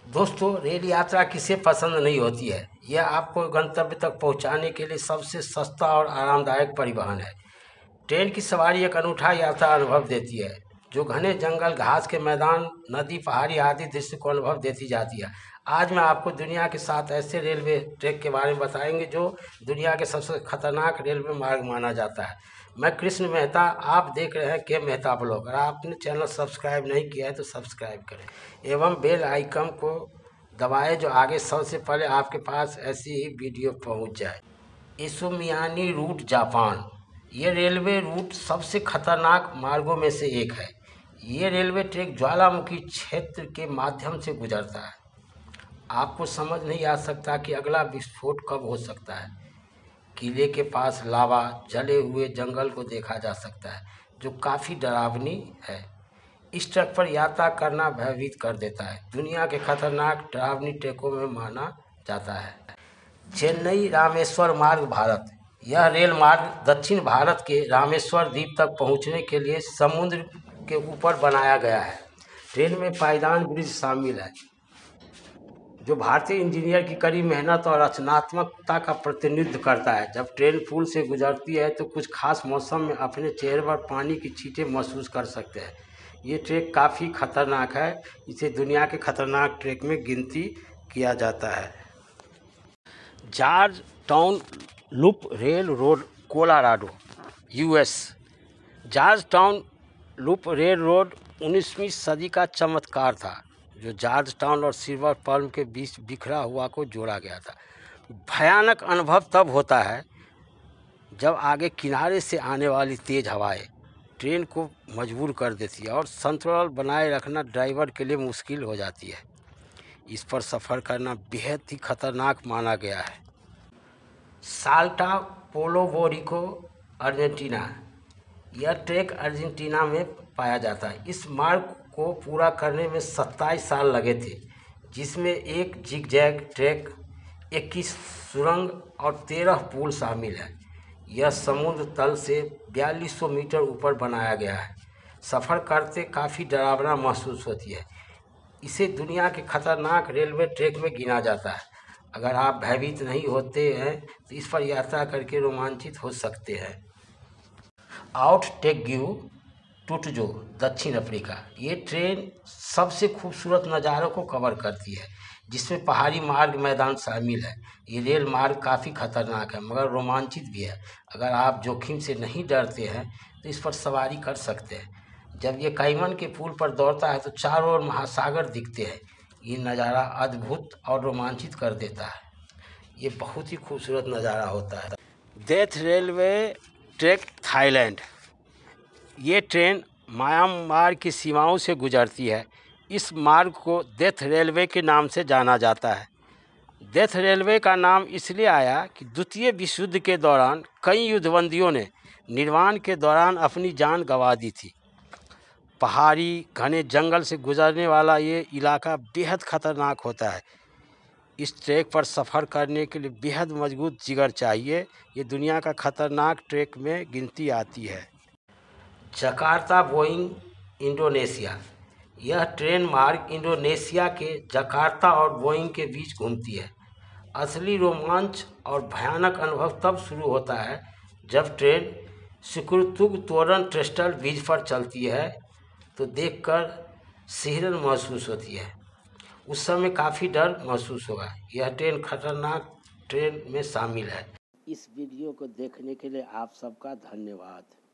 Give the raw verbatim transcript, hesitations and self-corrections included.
दोस्तों, रेल यात्रा किसे पसंद नहीं होती है। यह आपको गंतव्य तक पहुंचाने के लिए सबसे सस्ता और आरामदायक परिवहन है। ट्रेन की सवारी एक अनूठा यात्रा अनुभव देती है, जो घने जंगल, घास के मैदान, नदी, पहाड़ी आदि दृश्य को अनुभव देती जाती है। आज मैं आपको दुनिया के सात ऐसे रेलवे ट्रैक के बारे में बताएंगे जो दुनिया के सबसे खतरनाक रेलवे मार्ग माना जाता है। मैं कृष्ण मेहता, आप देख रहे हैं के मेहता ब्लॉग। अगर आपने चैनल सब्सक्राइब नहीं किया है तो सब्सक्राइब करें एवं बेल आइकन को दबाएं, जो आगे सबसे पहले आपके पास ऐसी ही वीडियो पहुंच जाए। इसुमियानी रूट, जापान। ये रेलवे रूट सबसे खतरनाक मार्गों में से एक है। ये रेलवे ट्रैक ज्वालामुखी क्षेत्र के माध्यम से गुजरता है। आपको समझ नहीं आ सकता कि अगला विस्फोट कब हो सकता है। किले के पास लावा, जले हुए जंगल को देखा जा सकता है, जो काफ़ी डरावनी है। इस ट्रैक पर यात्रा करना भयभीत कर देता है। दुनिया के खतरनाक डरावनी ट्रैकों में माना जाता है। चेन्नई रामेश्वर मार्ग, भारत। यह रेल मार्ग दक्षिण भारत के रामेश्वर द्वीप तक पहुंचने के लिए समुद्र के ऊपर बनाया गया है। ट्रेन में पायदान ब्रिज शामिल है, जो भारतीय इंजीनियर की कड़ी मेहनत और रचनात्मकता का प्रतिनिधित्व करता है। जब ट्रेन पुल से गुजरती है तो कुछ खास मौसम में अपने चेहरे पर पानी की छींटें महसूस कर सकते हैं। ये ट्रैक काफ़ी खतरनाक है। इसे दुनिया के खतरनाक ट्रैक में गिनती किया जाता है। Georgetown Loop Railroad, Colorado, US. Georgetown Loop Railroad उन्नीसवीं सदी का चमत्कार था, जो जॉर्ज टाउन और सिल्वर पर्ल के बीच बिखरा हुआ को जोड़ा गया था। भयानक अनुभव तब होता है जब आगे किनारे से आने वाली तेज़ हवाएं ट्रेन को मजबूर कर देती है और संतुलन बनाए रखना ड्राइवर के लिए मुश्किल हो जाती है। इस पर सफ़र करना बेहद ही खतरनाक माना गया है। साल्टा पोलो बोरिको, अर्जेंटीना। यह ट्रैक अर्जेंटीना में पाया जाता है। इस मार्ग को पूरा करने में सत्ताईस साल लगे थे, जिसमें एक जिगजैग ट्रैक, इक्कीस सुरंग और तेरह पुल शामिल है। यह समुद्र तल से बयालीस सौ मीटर ऊपर बनाया गया है। सफ़र करते काफ़ी डरावना महसूस होती है। इसे दुनिया के खतरनाक रेलवे ट्रैक में गिना जाता है। अगर आप भयभीत नहीं होते हैं तो इस पर यात्रा करके रोमांचित हो सकते हैं। आउट टेग्यू टुटजो, दक्षिण अफ्रीका। ये ट्रेन सबसे खूबसूरत नज़ारों को कवर करती है, जिसमें पहाड़ी मार्ग, मैदान शामिल है। ये रेल मार्ग काफ़ी खतरनाक है मगर रोमांचित भी है। अगर आप जोखिम से नहीं डरते हैं तो इस पर सवारी कर सकते हैं। जब ये कैमन के पुल पर दौड़ता है तो चारों ओर महासागर दिखते हैं। ये नज़ारा अद्भुत और रोमांचित कर देता है। ये बहुत ही खूबसूरत नज़ारा होता है। Death railway track, Thailand. ये ट्रेन म्यांमार की सीमाओं से गुजरती है। इस मार्ग को डेथ रेलवे के नाम से जाना जाता है। डेथ रेलवे का नाम इसलिए आया कि द्वितीय विश्व युद्ध के दौरान कई युद्धबंदियों ने निर्माण के दौरान अपनी जान गंवा दी थी। पहाड़ी घने जंगल से गुजरने वाला ये इलाका बेहद खतरनाक होता है। इस ट्रैक पर सफ़र करने के लिए बेहद मजबूत जिगर चाहिए। ये दुनिया का खतरनाक ट्रैक में गिनती आती है। जकार्ता, बोइंग, इंडोनेशिया। यह ट्रेन मार्ग इंडोनेशिया के जकार्ता और बोइंग के बीच घूमती है। असली रोमांच और भयानक अनुभव तब शुरू होता है जब ट्रेन सिकुड़तुग तोरन ट्रेस्टल ब्रिज पर चलती है, तो देखकर सिहरन महसूस होती है। उस समय काफ़ी डर महसूस होगा। यह ट्रेन खतरनाक ट्रेन में शामिल है। इस वीडियो को देखने के लिए आप सबका धन्यवाद।